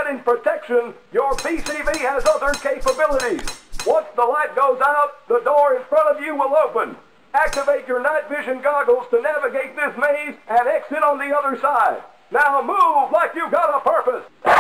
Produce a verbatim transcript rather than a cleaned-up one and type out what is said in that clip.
providing protection, your P C V has other capabilities. Once the light goes out, the door in front of you will open. Activate your night vision goggles to navigate this maze and exit on the other side. Now move like you got a purpose.